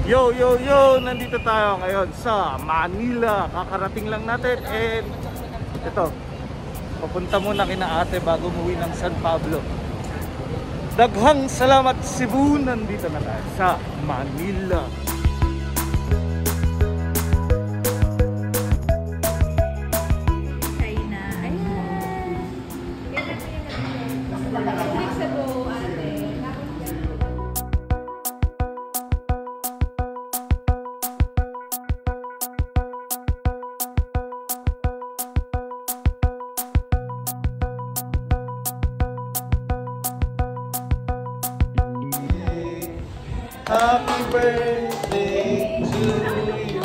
Yo, yo, yo! Nandito tayo ngayon sa Manila. Kakarating lang natin and ito, papunta muna kina ate bago umuwi ng San Pablo. Daghang salamat Cebu! Nandito na tayo sa Manila. Happy birthday to you.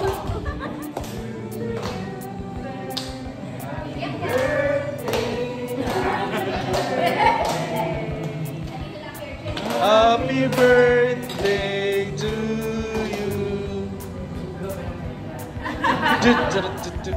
Happy birthday to you.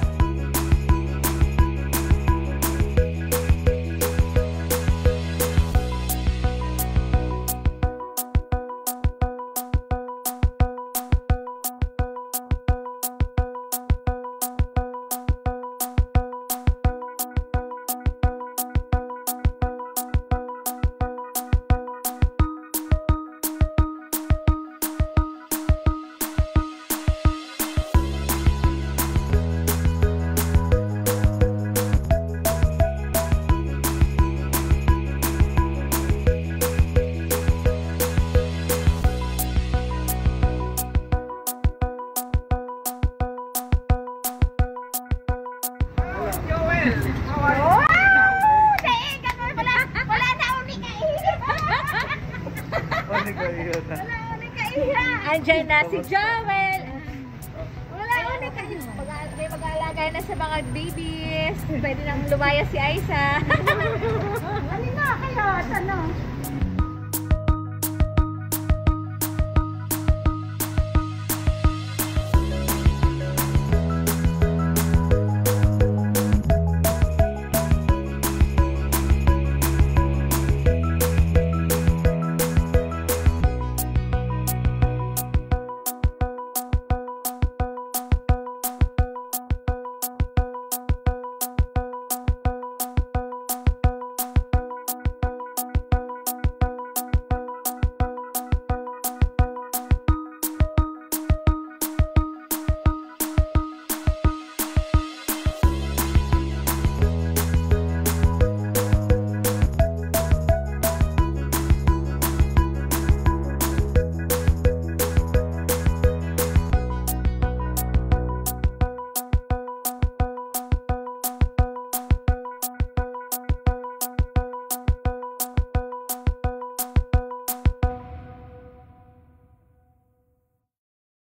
Andiyan na si Joel. Wala ulit kayo. May mag-aalaga na sa mga babies. Pwede nang lumaya si Aiza. Ano na kayo? Ano?